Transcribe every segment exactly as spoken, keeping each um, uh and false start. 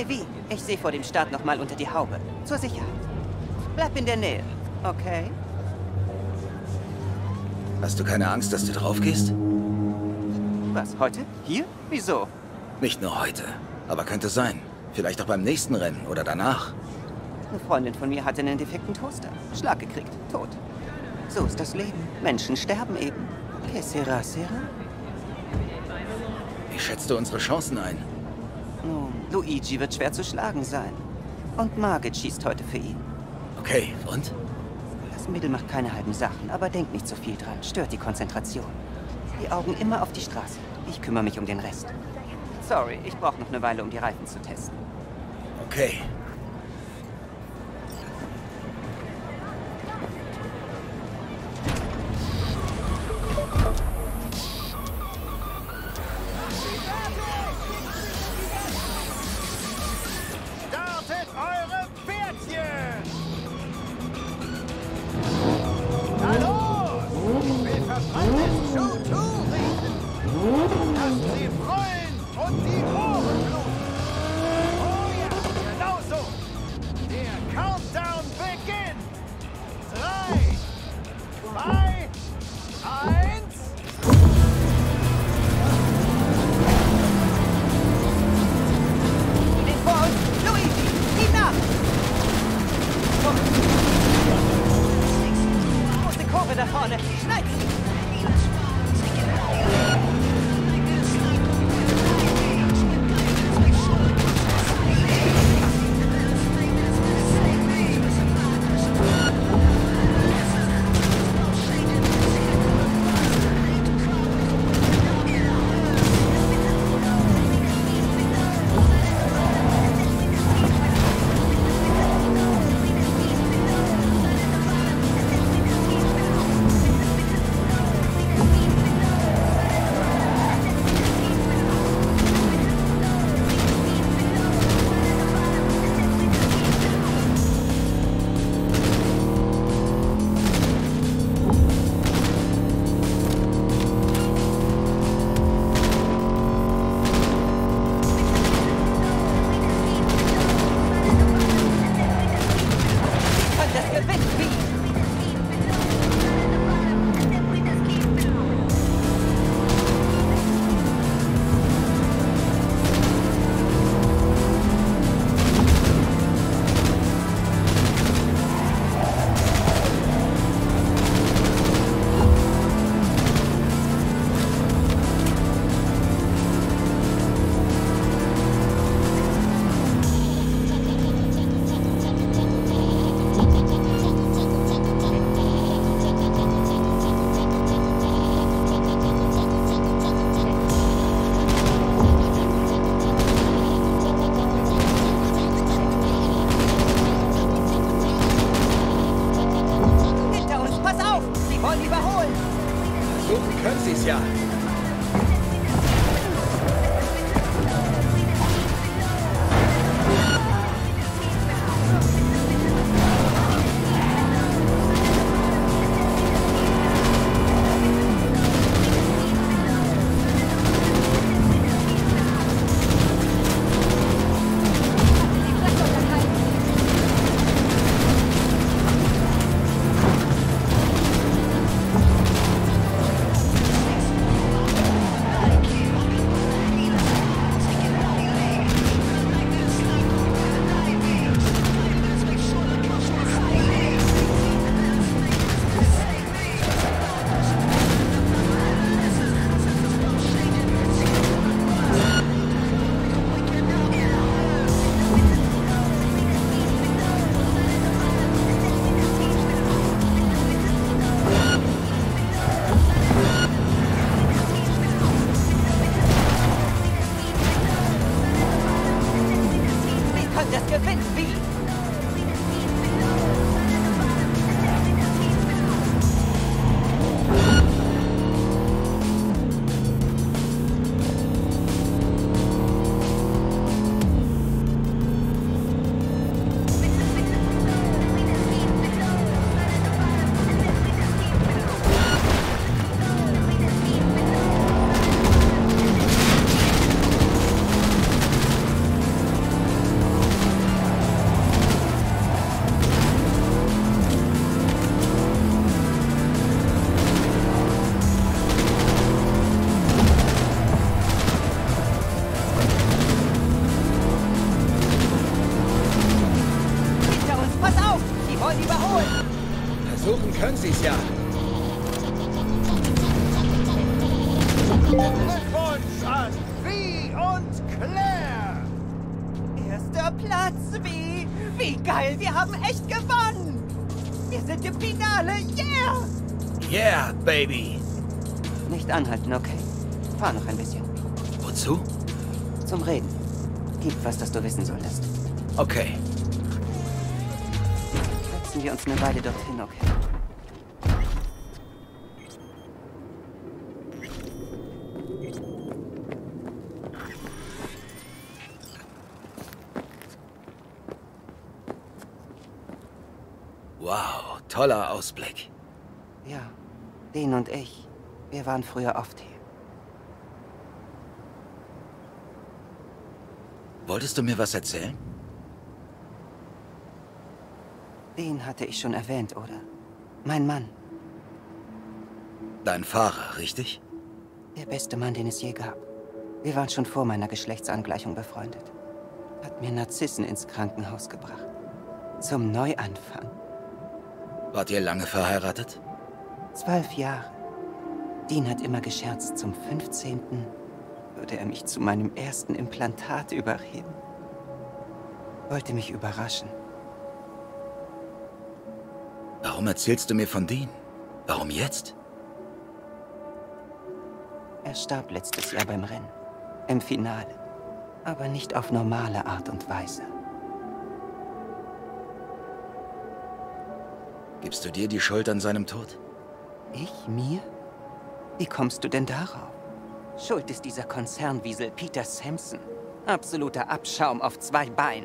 Hey, wie? Ich sehe vor dem Start noch mal unter die Haube. Zur Sicherheit. Bleib in der Nähe, okay? Hast du keine Angst, dass du drauf gehst? Was, heute? Hier? Wieso? Nicht nur heute, aber könnte sein. Vielleicht auch beim nächsten Rennen oder danach. Eine Freundin von mir hatte einen defekten Toaster. Schlag gekriegt, tot. So ist das Leben. Menschen sterben eben. Que sera, sera? Wie schätzt du unsere Chancen ein? Nun, Luigi wird schwer zu schlagen sein. Und Margit schießt heute für ihn. Okay, und? Das Mädel macht keine halben Sachen, aber denkt nicht so viel dran. Stört die Konzentration. Die Augen immer auf die Straße. Ich kümmere mich um den Rest. Sorry, ich brauche noch eine Weile, um die Reifen zu testen. Okay. Startet eure Pferdchen! Na los! Ich will verbranntes Show zwei riechen! Lasst sie brüllen und die Ohren bluten! Oh ja, genau so! Der Countdown beginnt! Drei, zwei, eins... Den vor uns! Luigi! Ihm nach! Große Kurve da vorne! Schneid sie! Können Sie es ja. Glückwunsch an Vi und Claire! Erster Platz, wie? Wie geil, wir haben echt gewonnen! Wir sind im Finale, yeah! Yeah, baby! Nicht anhalten, okay? Fahr noch ein bisschen. Wozu? Zum Reden. Gibt was, das du wissen solltest. Okay. Setzen wir uns eine Weile dorthin, okay? Wow, toller Ausblick. Ja, Dean und ich, wir waren früher oft hier. Wolltest du mir was erzählen? Den hatte ich schon erwähnt, oder? Mein Mann. Dein Fahrer, richtig? Der beste Mann, den es je gab. Wir waren schon vor meiner Geschlechtsangleichung befreundet. Hat mir Narzissen ins Krankenhaus gebracht. Zum Neuanfang. Wart ihr lange verheiratet? Zwölf Jahre. Dean hat immer gescherzt, zum fünfzehnten würde er mich zu meinem ersten Implantat überreden. Wollte mich überraschen. Warum erzählst du mir von Dean? Warum jetzt? Er starb letztes Jahr beim Rennen. Im Finale. Aber nicht auf normale Art und Weise. Gibst du dir die Schuld an seinem Tod? Ich? Mir? Wie kommst du denn darauf? Schuld ist dieser Konzernwiesel Peter Sampson. Absoluter Abschaum auf zwei Beinen.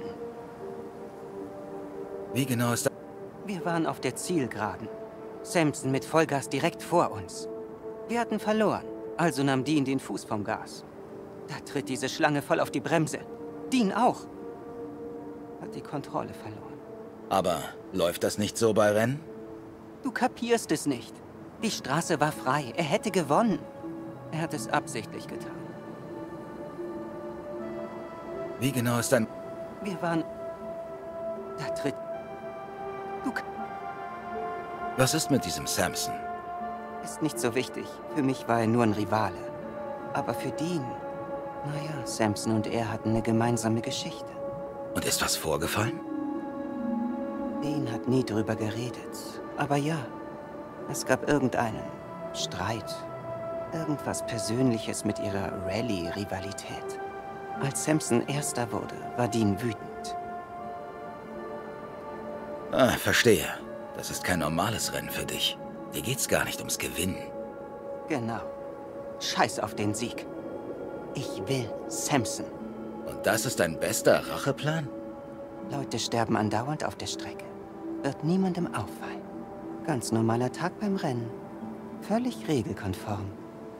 Wie genau ist das? Wir waren auf der Zielgeraden. Sampson mit Vollgas direkt vor uns. Wir hatten verloren, also nahm Dean den Fuß vom Gas. Da tritt diese Schlange voll auf die Bremse. Dean auch. Hat die Kontrolle verloren. Aber läuft das nicht so bei Rennen? Du kapierst es nicht. Die Straße war frei. Er hätte gewonnen. Er hat es absichtlich getan. Wie genau ist dein... Wir waren... Da tritt... Du... Was ist mit diesem Sampson? Ist nicht so wichtig. Für mich war er nur ein Rivale. Aber für Dean... Naja, Sampson und er hatten eine gemeinsame Geschichte. Und ist was vorgefallen? Dean hat nie drüber geredet. Aber ja, es gab irgendeinen Streit. Irgendwas Persönliches mit ihrer Rallye-Rivalität. Als Sampson Erster wurde, war Dean wütend. Ah, verstehe. Das ist kein normales Rennen für dich. Dir geht's gar nicht ums Gewinnen. Genau. Scheiß auf den Sieg. Ich will Sampson. Und das ist dein bester Racheplan? Leute sterben andauernd auf der Strecke. Wird niemandem auffallen. Ganz normaler Tag beim Rennen. Völlig regelkonform.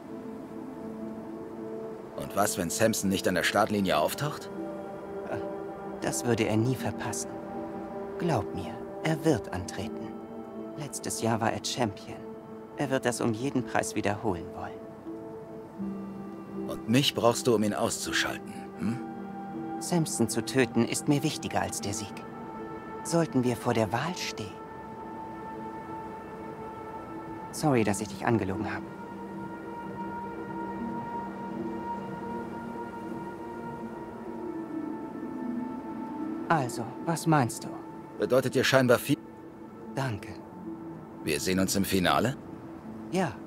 Und was, wenn Sampson nicht an der Startlinie auftaucht? Das würde er nie verpassen. Glaub mir, er wird antreten. Letztes Jahr war er Champion. Er wird das um jeden Preis wiederholen wollen. Und mich brauchst du, um ihn auszuschalten, hm? Sampson zu töten ist mir wichtiger als der Sieg. Sollten wir vor der Wahl stehen. Sorry, dass ich dich angelogen habe. Also, was meinst du? Bedeutet dir scheinbar viel... Danke. Wir sehen uns im Finale? Ja.